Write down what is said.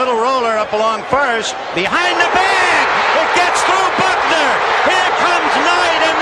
Little roller up along first. Behind the bag. It gets through Buckner. Here comes Knight, and